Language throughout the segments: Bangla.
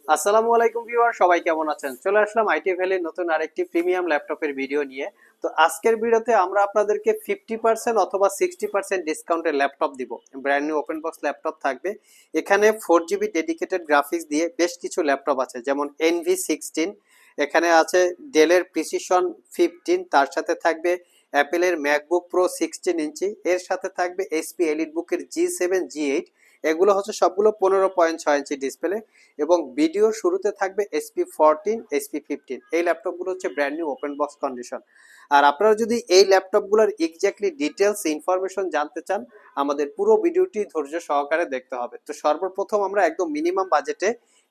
আসসালামু আলাইকুম ভিউয়ার, সবাই কেমন আছেন? চলে আসলাম আইটি ভ্যালির নতুন আরেকটি প্রিমিয়াম ল্যাপটপের ভিডিও নিয়ে। তো আজকের ভিডিওতে আমরা আপনাদেরকে 50% অথবা 60% ডিসকাউন্টের ল্যাপটপ দিব। Brand new open box laptop থাকবে। এখানে 4GB ডেডিকেটেড গ্রাফিক্স দিয়ে বেশ কিছু ল্যাপটপ আছে, যেমন NV16, এখানে আছে ডেলের প্রিসিশন 15, তার সাথে থাকবে অ্যাপেলের ম্যাকবুক প্রো 16 ইঞ্চি, এর সাথে থাকবে এইচপি এলিটবুকের G7 G8। এগুলো হচ্ছে সবগুলো 15.6 ইঞ্চি ডিসপ্লে, এবং ভিডিওর শুরুতে থাকবে SP14, SP15। এই ল্যাপটপগুলো হচ্ছে brand new open box condition. আর আপনারা যদি এই ল্যাপটপগুলোর এক্স্যাক্টলি ডিটেলস ইনফরমেশন জানতে চান, আমাদের পুরো ভিডিওটি ধৈর্য সহকারে দেখতে হবে। তো সর্বপ্রথম আমরা একদম মিনিমাম বাজেটে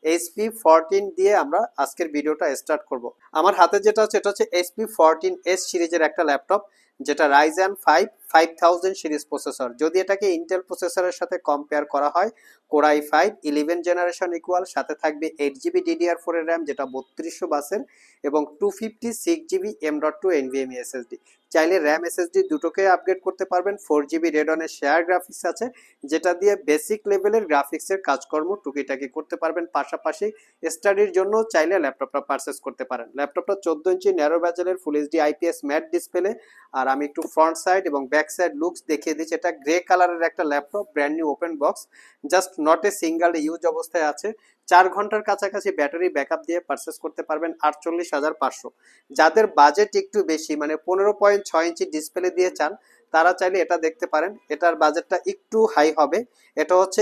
SP14 দিয়ে আমরা আজকের ভিডিওটা স্টার্ট করব। আমার হাতে যেটা আছে এটা হচ্ছে SP14S সিরিজের একটা ল্যাপটপ, যেটা Ryzen 5 5000 সিরিজ প্রসেসর। যদি এটাকে ইন্টেল প্রসেসরের সাথে কম্পেয়ার করা হয়, কোর i5 11 জেনারেশন ইকুয়াল, সাথে থাকবে 8GB DDR4 এর র্যাম যেটা 3200 বাসের, এবং 256GB M.2 NVMe SSD। চাইলে র্যাম এসএসডি দুটোকে আপগ্রেড করতে পারবেন। 4GB রেডনের শেয়ার গ্রাফিক্স আছে, যেটা দিয়ে বেসিক লেভেলের গ্রাফিক্সের কাজকর্ম টুকিটাকি করতে পারবেন। পাশাপাশি স্টাডির জন্য চাইলে ল্যাপটপটা পারচেস করতে পারেন। ল্যাপটপটা 14 ইঞ্চি ন্যারো ব্যাজেলের full HD IPS matte display. আর আমি একটু ফ্রন্ট সাইড এবং ব্যাক সাইড লুকস দেখিয়ে দিচ্ছি। এটা গ্রে কালারের একটা ল্যাপটপ, brand new open box, just not a single use অবস্থায় আছে। 4 ঘন্টার কাছাকাছি ব্যাটারি ব্যাকআপ দিয়ে পারচেস করতে পারবেন 48,500। যাদের বাজেট একটু বেশি, মানে 15.6 ইঞ্চি ডিসপ্লে দিয়ে চান, তারা চাইলে এটা দেখতে পারেন। এটার বাজেটটা একটু হাই হবে। এটা হচ্ছে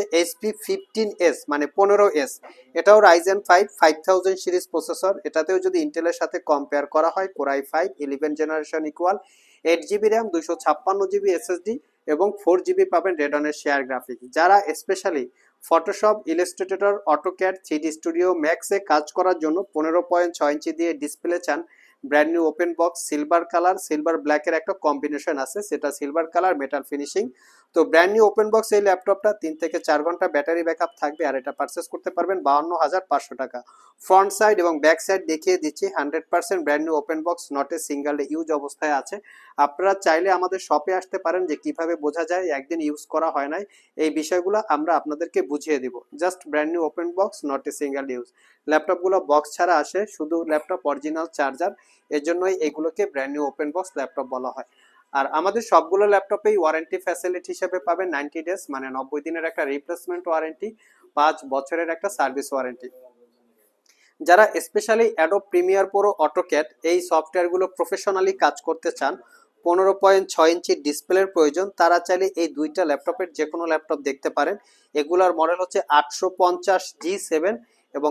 SP15S, মানে 15S। এটাও Ryzen 5 5000 সিরিজ প্রসেসর। এটাতেও যদি ইন্টেলের সাথে কম্পেয়ার করা হয়, core i5 11 generation equal, 8GB RAM, 256GB SSD, এবং 4GB পাবেন রেডনের শেয়ার গ্রাফিক্স। যারা specially Photoshop, Illustrator, AutoCAD, 3D studio ম্যাক্সে কাজ করার জন্য 15.6 ইঞ্চি দিয়ে ডিসপ্লে চান, brand new open box silver colour silver ব্ল্যাকের একটা কম্বিনেশন আছে, সেটা সিলভার কালার মেটাল ফিনিশিং। তো ব্র্যান্ড নিউ ওপেন বক্স এই ল্যাপটপটা 3 থেকে 4 ঘন্টা ব্যাটারি ব্যাকআপ থাকবে, আর এটা পারচেস করতে পারবেন 52,500 টাকা। ফ্রন্ট সাইড এবং ব্যাক সাইড দেখিয়ে দিচ্ছি। 100% brand new open box, not a single use অবস্থায় আছে। আপনারা চাইলে আমাদের শপে আসতে পারেন, যে কিভাবে বোঝা যায় একদিন ইউজ করা হয় নাই, এই বিষয়গুলো আমরা আপনাদেরকে বুঝিয়ে দিব। Just brand new open box, not a single use. ল্যাপটপগুলো বক্স ছাড়া আসে, শুধু ল্যাপটপ অরিজিনাল চার্জার, এজন্যই এগুলোকে brand new open box laptop বলা হয়। আর আমাদের সবগুলো ল্যাপটপেই ওয়ারেন্টি ফ্যাসিলিটি হিসেবে পাবেন 90 ডেজ, মানে 90 দিনের একটা রিপ্লেসমেন্ট ওয়ারেন্টি, 5 বছরের একটা সার্ভিস ওয়ারেন্টি। যারা specially Adobe Premiere Pro, AutoCAD এই সফটওয়্যারগুলো প্রফেশনালি কাজ করতে চান, 15.6 ইঞ্চি ডিসপ্লের প্রয়োজন, তারা চাইলে এই দুইটা ল্যাপটপের যে কোনো ল্যাপটপ দেখতে পারেন। এগুলোর মডেল হচ্ছে 850G7 এবং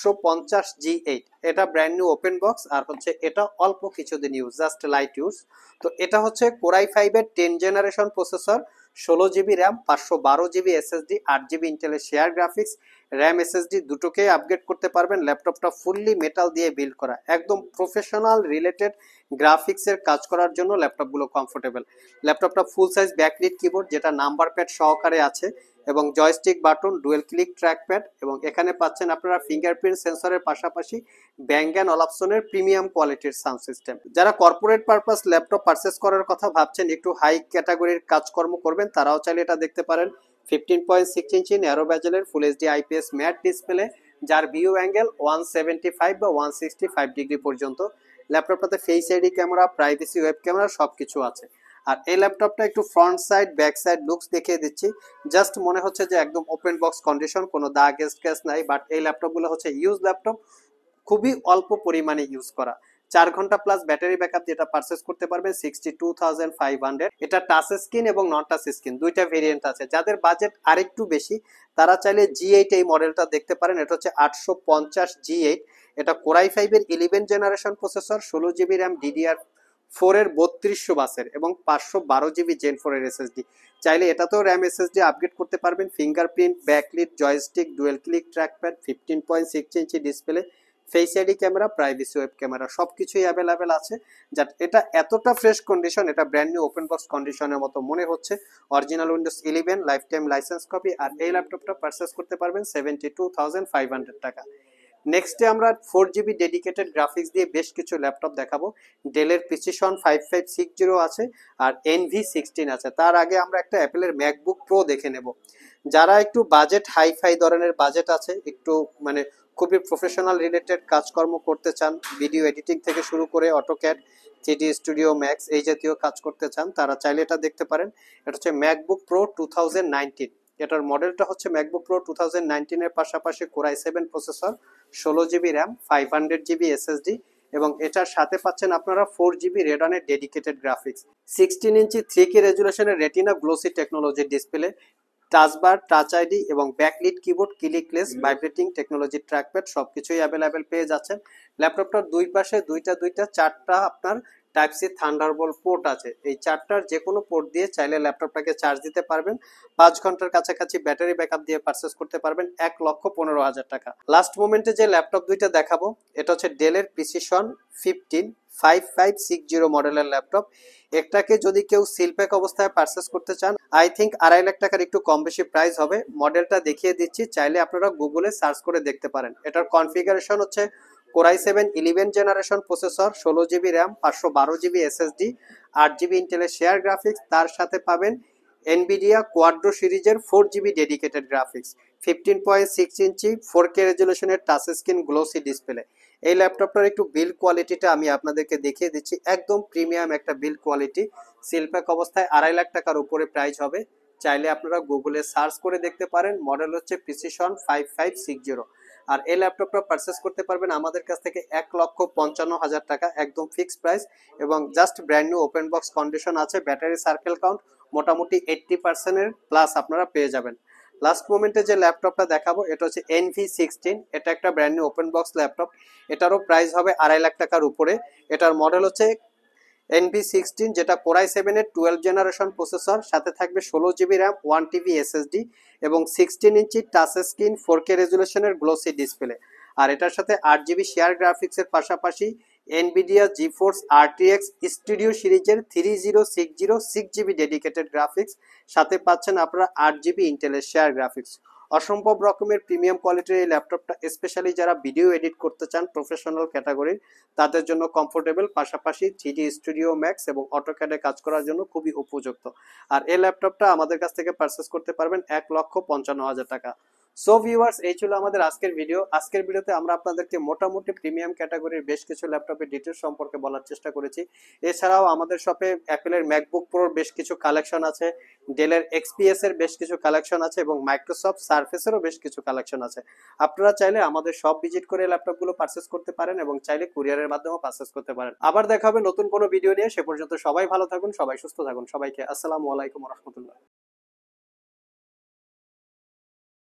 850G8। এটা ব্র্যান্ড নিউ ওপেন বক্স, আর হচ্ছে এটা অল্প কিছুদিন ইউজ, জাস্ট লাইট ইউজ। তো এটা হচ্ছে কোর i5 এর 10 generation processor, 16GB RAM, 512GB SSD, 8GB ইন্টেলের শেয়ার গ্রাফিক্স, র্যাম এসএসডি দুটোকেই আপগ্রেড করতে পারবেন। ল্যাপটপটা ফুললি মেটাল দিয়ে বিল্ড করা, একদম প্রফেশনাল রিলেটেড গ্রাফিক্সের কাজ করার জন্য ল্যাপটপগুলো কমফোর্টেবল। ল্যাপটপটা ফুল সাইজ ব্যাকলিট কিবোর্ড, যেটা নাম্বার প্যাড সহকারে আছে, এবং joystick button, dual click trackpad, এবং এখানে পাচ্ছেন আপনারা ফিঙ্গারপ্রিন্ট সেন্সরের পাশাপাশি ব্যাং অ্যান্ড অলাপসনের প্রিমিয়াম কোয়ালিটির সাউন্ড সিস্টেম। যারা কর্পোরেট পারপাস ল্যাপটপ পারচেস করার কথা ভাবছেন, একটু হাই ক্যাটাগরির কাজকর্ম করবেন, তারাও চাইলে এটা দেখতে পারেন। 15.6 ইঞ্চি ন্যারো ব্যাজেলের full HD IPS matte display, যার ভিউ অ্যাঙ্গেল 175 বা 165 ডিগ্রি পর্যন্ত। ল্যাপটপটাতে face ID camera, privacy web camera সবকিছু আছে। আর এই ল্যাপটপটা একটু front side back side looks দেখিয়ে দিচ্ছি। জাস্ট মনে হচ্ছে যে একদম ওপেন বক্স কন্ডিশন, কোনো দাগ স্ক্র্যাচ নাই, বাট এই ল্যাপটপগুলো হচ্ছে ইউজ ল্যাপটপ, খুবই অল্প পরিমাণে ইউজ করা। 4 ঘন্টা প্লাস ব্যাটারি ব্যাকআপ, যেটা পারচেস করতে পারবেন 62,500। এটা টাচ স্ক্রিন এবং নন টাচ স্ক্রিন দুইটা ভেরিয়েন্ট আছে। যাদের বাজেট আরেকটু বেশি, তারা চাইলে G8 এই মডেলটা দেখতে পারেন। এটা হচ্ছে 850G8। এটা কোর i5 এর 11 generation processor, 16GB RAM, DDR4 এর 3200 বাসের, এবং 512GB Gen 4 এর SSD। চাইলে এটাতেও র্যাম SSD আপগ্রেড করতে পারবেন। Fingerprint, backlit, joystick, dual click trackpad, 15.6 inch display, face ID camera, privacy web camera সবকিছুই অ্যাভেলেবেল আছে। যার এটা এতটা ফ্রেশ কন্ডিশন, এটা ব্র্যান্ড নিউ ওপেন বক্স কন্ডিশনের মতো মনে হচ্ছে। Original Windows 11 life time license copy, আর এই ল্যাপটপটা পারচেস করতে পারবেন 72,500 টাকা। নেক্সটে আমরা 4GB ডেডিকেটেড গ্রাফিক্স দিয়ে বেশ কিছু ল্যাপটপ দেখাবো। ডেলের প্রিসিশন 5560 আছে, আর NV16 আছে। তার আগে আমরা একটা অ্যাপেলের ম্যাকবুক প্রো দেখে নেব। যারা একটু বাজেট হাইফাই ধরনের বাজেট আছে, একটু মানে খুবই প্রফেশনাল রিলেটেড কাজকর্ম করতে চান, ভিডিও এডিটিং থেকে শুরু করে অটোক্যাড, 3D স্টুডিও ম্যাক্স এই জাতীয় কাজ করতে চান, তারা চাইলে এটা দেখতে পারেন। এটা হচ্ছে ম্যাকবুক প্রো 2019। এটার মডেলটা হচ্ছে ম্যাকবুক প্রো 2019 এর পাশাপাশি core i7 processor, 16 GB RAM, 500 GB SSD, এবং এটার সাথে পাচ্ছেন আপনারা 4 জিবি রেডনের ডেডিকেটেড গ্রাফিক্স, 16 ইঞ্চি 3K রেজুলেশনের রেটিনা গ্লোসি টেকনোলজির ডিসপ্লে, টাচবার, টাচ আইডি এবং backlit keyboard, clickless, vibrating technology trackpad সবকিছুই অ্যাভেলেবেল পেয়ে যাচ্ছেন। ল্যাপটপটার দুই পাশে দুইটা চারটা আপনার টাইপ সি থান্ডারবোল্ট পোর্ট আছে। এই চারটার যে কোনো পোর্ট দিয়ে চাইলে ল্যাপটপটাকে চার্জ দিতে পারবেন। 5 ঘন্টার কাছাকাছি ব্যাটারি ব্যাকআপ দিয়ে পারচেস করতে পারবেন 1,15,000 টাকা। লাস্ট মোমেন্টে যে ল্যাপটপ দুইটা দেখাবো এটা হচ্ছে ডেলের প্রিসিশন 5560 মডেলের ল্যাপটপ। একটাকে যদি কেউ সিলপ্যাক অবস্থায় পারচেস করতে চান, আই থিঙ্ক 2.5 লাখ টাকার একটু কম বেশি প্রাইস হবে। মডেলটা দেখিয়ে দিচ্ছি, চাইলে আপনারা গুগলে সার্চ করে দেখতে পারেন। এটার কনফিগারেশন হচ্ছে core i7 11 generation processor, 16 GB RAM, 512 GB SSD, 8 GB ইন্টেলের শেয়ার গ্রাফিক্স, তার সাথে পাবেন এনভিডিয়া কোয়াড্রো সিরিজের 4 GB dedicated graphics, 15.6 inch 4K রেজুলেশনের টাচ স্ক্রিন গ্লোসি ডিসপ্লে। এই ল্যাপটপটার একটু বিল্ড কোয়ালিটিটা আমি আপনাদেরকে দেখিয়ে দিচ্ছি, একদম প্রিমিয়াম একটা বিল্ড কোয়ালিটি। সিলপ্যাক অবস্থায় 2.5 লাখ টাকার উপরে প্রাইস হবে। চাইলে আপনারা গুগলে সার্চ করে দেখতে পারেন। মডেল হচ্ছে প্রিসিশন 5560। আর এই ল্যাপটপটা পারচেস করতে পারবেন আমাদের কাছ থেকে 1,55,000 টাকা, একদম ফিক্সড প্রাইস, এবং just brand new open box condition আছে। ব্যাটারি সার্কেল কাউন্ট মোটামুটি 80% প্লাস আপনারা পেয়ে যাবেন। লাস্ট মোমেন্টে যে ল্যাপটপটা দেখাবো এটা হচ্ছে NV16। এটা একটা brand new open box laptop, এটারও প্রাইস হবে 2.5 লাখ টাকার উপরে। এটার মডেল হচ্ছে NV16, যেটা কোর i7 এর 12 জেনারেশন প্রসেসর, সাথে থাকবে 16 জিবি র্যাম, 1 TB এসএসডি এবং 16 ইঞ্চি টাচ স্ক্রিন 4K রেজুলেশনের গ্লোসি ডিসপ্লে। আর এটার সাথে 8 জিবি শেয়ার গ্রাফিক্সের পাশাপাশি এনভিডিয়া জিফোর্স RTX স্টুডিও সিরিজের 3060 6 জিবি ডেডিকেটেড গ্রাফিক্স, সাথে পাচ্ছেন আপনারা 8 জিবি ইন্টেলের শেয়ার গ্রাফিক্স। অসম্ভব রকমের প্রিমিয়াম কোয়ালিটির এই ল্যাপটপটা স্পেশালি যারা ভিডিও এডিট করতে চান প্রফেশনাল ক্যাটাগরির, তাদের জন্য কমফোর্টেবল, পাশাপাশি 3D স্টুডিও ম্যাক্স এবং অটোক্যাডে কাজ করার জন্য খুবই উপযুক্ত। আর এই ল্যাপটপটা আমাদের কাছ থেকে পারচেস করতে পারবেন 1,55,000 টাকা। সো ভিউয়ার্স, এই ছিল আমাদের আজকের ভিডিও। আজকের ভিডিওতে আমরা আপনাদেরকে মোটামুটি প্রিমিয়াম ক্যাটাগরির বেশ কিছু ল্যাপটপের ডিটেলস সম্পর্কে বলার চেষ্টা করেছি। এছাড়াও আমাদের শপে অ্যাপেলের ম্যাকবুক প্রোর বেশ কিছু কালেকশন আছে, ডেলের XPS এর বেশ কিছু কালেকশন আছে এবং মাইক্রোসফট সারফেসেরও বেশ কিছু কালেকশন আছে। আপনারা চাইলে আমাদের শপ ভিজিট করে ল্যাপটপগুলো পারচেস করতে পারেন এবং চাইলে কুরিয়ারের মাধ্যমেও পারচেস করতে পারেন। আবার দেখা হবে নতুন কোনো ভিডিও নিয়ে। সে পর্যন্ত সবাই ভালো থাকুন, সবাই সুস্থ থাকুন। সবাইকে আসসালামু আলাইকুম ওয়া রাহমাতুল্লাহ।